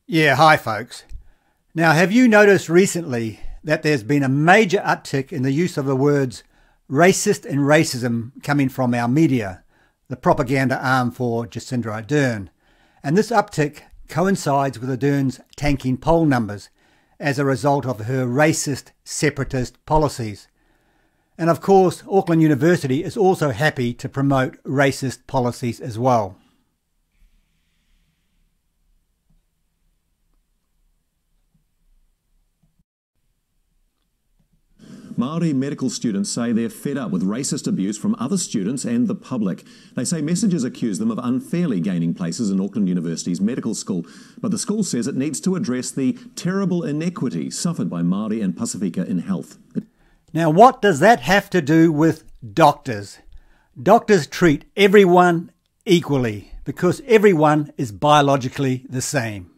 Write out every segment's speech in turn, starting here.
Yeah, hi folks. Now, have you noticed recently that there's been a major uptick in the use of the words racist and racism coming from our media, the propaganda arm for Jacinda Ardern? And this uptick coincides with Ardern's tanking poll numbers as a result of her racist, separatist policies. And of course, Auckland University is also happy to promote racist policies as well. Māori medical students say they're fed up with racist abuse from other students and the public. They say messages accuse them of unfairly gaining places in Auckland University's medical school, but the school says it needs to address the terrible inequity suffered by Māori and Pasifika in health. Now, what does that have to do with doctors? Doctors treat everyone equally because everyone is biologically the same.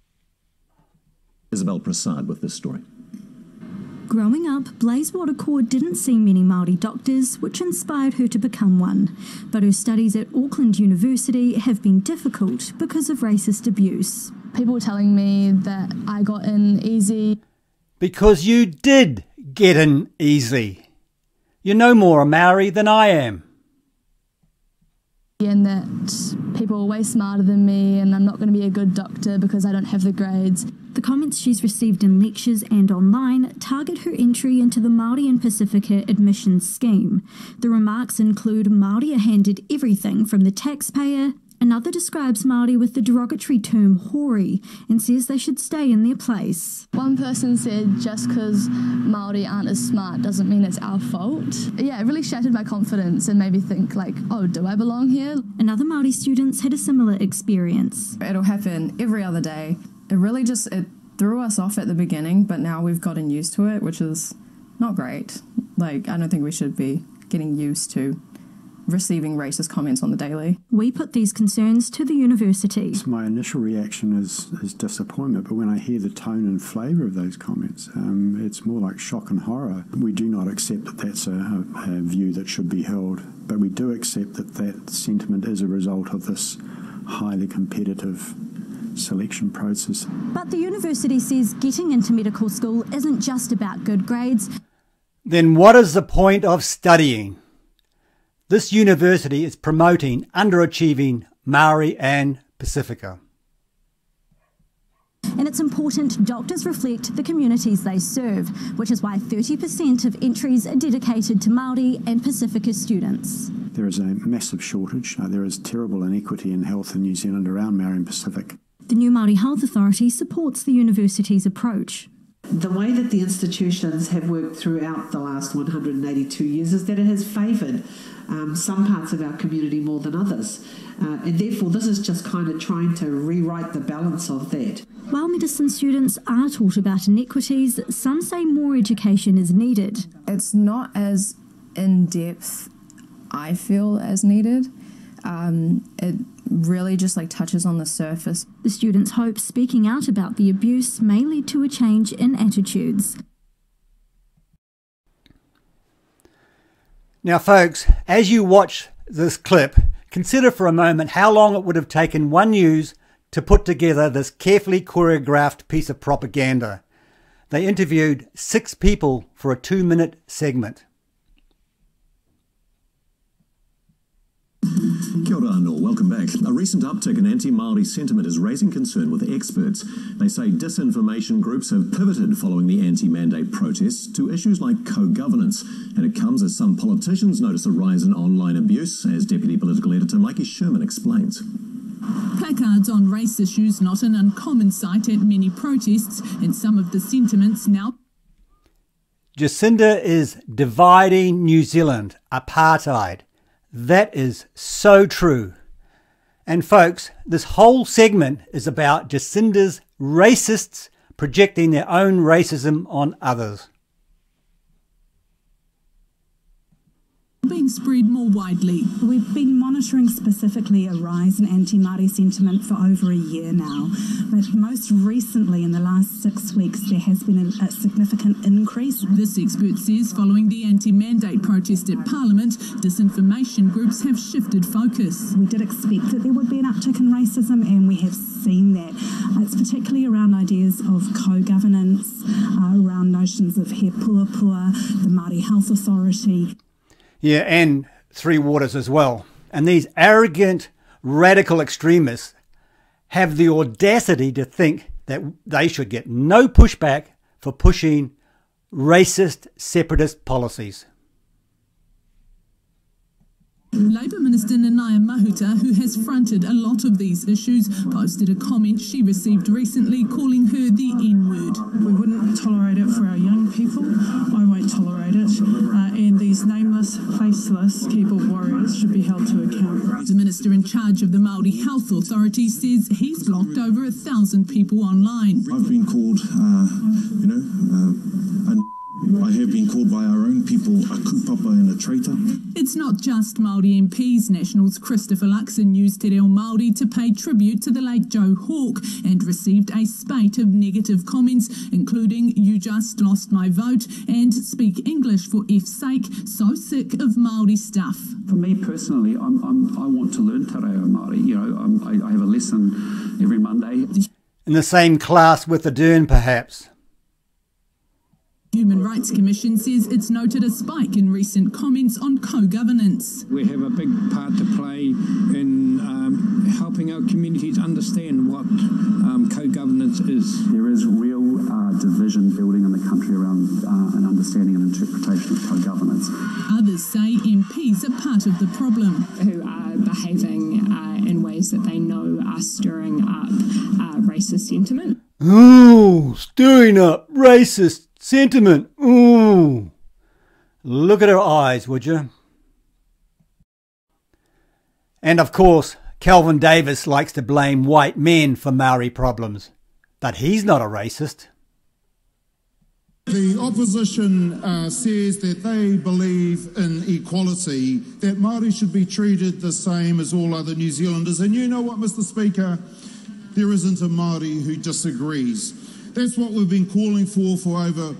Isabel Prasad with this story. Growing up, Blazewater Cord didn't see many Māori doctors, which inspired her to become one. But her studies at Auckland University have been difficult because of racist abuse. People were telling me that I got in easy. Because you did get in easy. You're no more a Maori than I am. And that people are way smarter than me and I'm not going to be a good doctor because I don't have the grades. The comments she's received in lectures and online target her entry into the Māori and Pasifika admissions scheme. The remarks include Māori are handed everything from the taxpayer. Another describes Māori with the derogatory term hori and says they should stay in their place. One person said just because Māori aren't as smart doesn't mean it's our fault. Yeah, it really shattered my confidence and made me think like, oh, do I belong here? Another Māori students had a similar experience. It'll happen every other day. It threw us off at the beginning, but now we've gotten used to it, which is not great. I don't think we should be getting used to receiving racist comments on the daily. We put these concerns to the university. My initial reaction is disappointment, but when I hear the tone and flavour of those comments, it's more like shock and horror. We do not accept that that's a view that should be held, but we do accept that that sentiment is a result of this highly competitive selection process. But the university says getting into medical school isn't just about good grades. Then what is the point of studying? This university is promoting underachieving Māori and Pasifika. And it's important doctors reflect the communities they serve, which is why 30% of entries are dedicated to Māori and Pasifika students. There is a massive shortage. There is terrible inequity in health in New Zealand around Māori and Pacific. The new Māori Health Authority supports the university's approach. The way that the institutions have worked throughout the last 182 years is that it has favoured some parts of our community more than others. And therefore, this is just kind of trying to rewrite the balance of that. While medicine students are taught about inequities, some say more education is needed. It's not as in-depth, I feel, as needed. It really just touches on the surface. The students hope speaking out about the abuse may lead to a change in attitudes. Now folks, as you watch this clip, consider for a moment how long it would have taken One News to put together this carefully choreographed piece of propaganda. They interviewed 6 people for a 2-minute segment. Kia ora anō, welcome back. A recent uptick in anti-Māori sentiment is raising concern with experts. They say disinformation groups have pivoted following the anti-mandate protests to issues like co-governance. And it comes as some politicians notice a rise in online abuse, as Deputy Political Editor Mikey Sherman explains. Placards on race issues not an uncommon sight at many protests, and some of the sentiments now. Jacinda is dividing New Zealand, apartheid. That is so true. And folks, this whole segment is about Jacinda's racists projecting their own racism on others. being spread more widely. We've been monitoring specifically a rise in anti-Māori sentiment for over a year now, but most recently in the last 6 weeks there has been a significant increase. This expert says following the anti-mandate protest at Parliament, disinformation groups have shifted focus. We did expect that there would be an uptick in racism, and we have seen that. It's particularly around ideas of co-governance, around notions of he puapua, the Māori Health Authority. Yeah, and Three Waters as well. And these arrogant, radical extremists have the audacity to think that they should get no pushback for pushing racist, separatist policies. Labour Minister Nanaia Mahuta, who has fronted a lot of these issues, posted a comment she received recently calling her the N-word. We wouldn't tolerate it for our young people. I won't tolerate it. And these nameless, faceless keyboard warriors should be held to account. The minister in charge of the Māori Health Authority says he's blocked over 1,000 people online. I've been called, I have been called by our own people a kupapa and a traitor. It's not just Māori MPs. Nationals Christopher Luxon used Te Reo Māori to pay tribute to the late Joe Hawke and received a spate of negative comments, including "You just lost my vote" and "Speak English for F's sake, so sick of Māori stuff." For me personally, I want to learn Te Reo Māori. I have a lesson every Monday. In the same class with the Dern, perhaps. Human Rights Commission says it's noted a spike in recent comments on co-governance. We have a big part to play in helping our communities understand what co-governance is. There is real division building in the country around an understanding and interpretation of co-governance. Others say MPs are part of the problem. Who are behaving in ways that they know are stirring up racist sentiment. Ooh, stirring up racist sentiment. Ooh. Look at her eyes, would you? And of course, Kelvin Davis likes to blame white men for Maori problems. But he's not a racist. The opposition says that they believe in equality, that Māori should be treated the same as all other New Zealanders. And you know what, Mr. Speaker? There isn't a Māori who disagrees. That's what we've been calling for over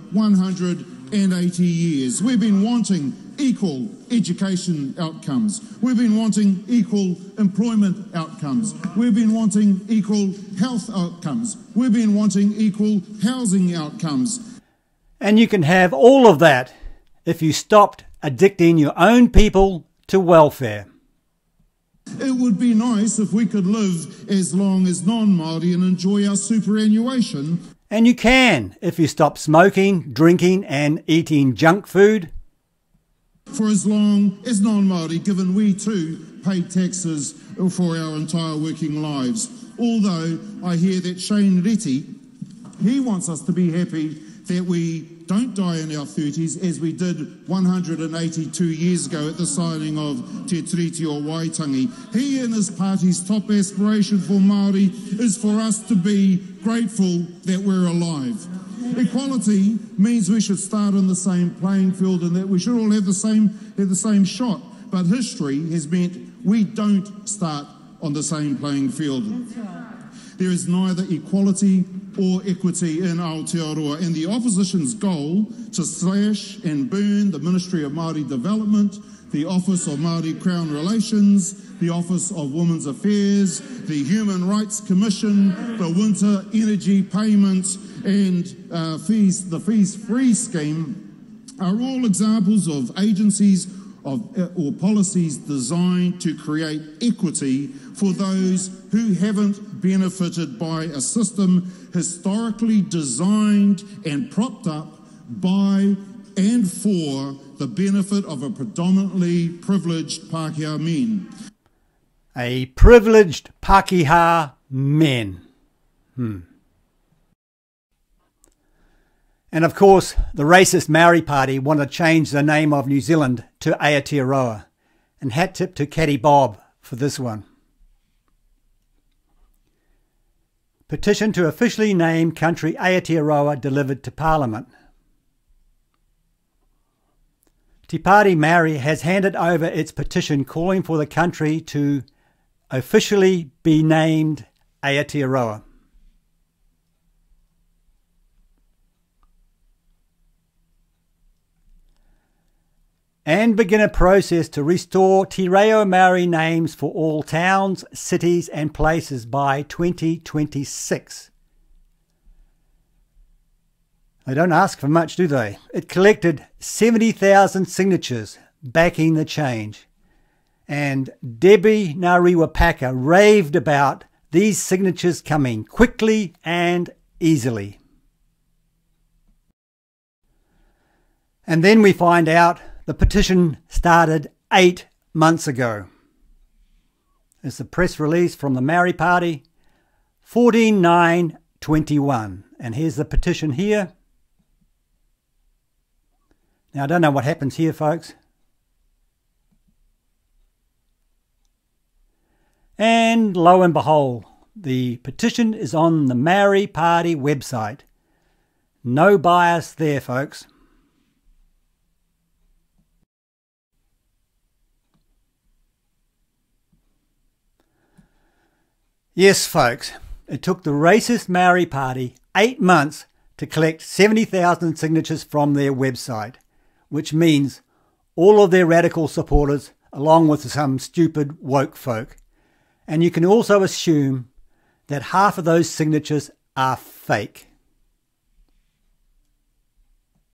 180 years. We've been wanting equal education outcomes. We've been wanting equal employment outcomes. We've been wanting equal health outcomes. We've been wanting equal housing outcomes. And you can have all of that if you stopped addicting your own people to welfare. It would be nice if we could live as long as non-Māori and enjoy our superannuation. And you can if you stop smoking, drinking and eating junk food. For as long as non-Māori, given we too pay taxes for our entire working lives. Although I hear that Shane Reti, he wants us to be happy that we don't die in our 30s as we did 182 years ago at the signing of Te Treaty o Waitangi. He and his party's top aspiration for Māori is for us to be grateful that we're alive. Equality means we should start on the same playing field and that we should all have the same shot. But history has meant we don't start on the same playing field. There is neither equality or equity in Aotearoa, and the opposition's goal to slash and burn the Ministry of Māori Development, the Office of Māori Crown Relations, the Office of Women's Affairs, the Human Rights Commission, the Winter Energy Payments and the Fees-Free Scheme are all examples of agencies or policies designed to create equity for those who haven't benefited by a system historically designed and propped up by and for the benefit of a predominantly privileged Pākehā men. A privileged Pākehā men. And of course, the racist Maori Party want to change the name of New Zealand to Aotearoa. And hat tip to Caddy Bob for this one. Petition to officially name country Aotearoa delivered to Parliament. Te Pāti Māori has handed over its petition calling for the country to officially be named Aotearoa. And begin a process to restore Te Reo Māori names for all towns, cities and places by 2026. They don't ask for much, do they? It collected 70,000 signatures backing the change. And Debbie Ngariwapaka raved about these signatures coming quickly and easily. And then we find out the petition started 8 months ago. It's a press release from the Māori Party, 14/9/21. And here's the petition here. Now, I don't know what happens here, folks. And lo and behold, the petition is on the Māori Party website. No bias there, folks. Yes, folks, it took the racist Māori Party 8 months to collect 70,000 signatures from their website, which means all of their radical supporters, along with some stupid woke folk. And you can also assume that half of those signatures are fake.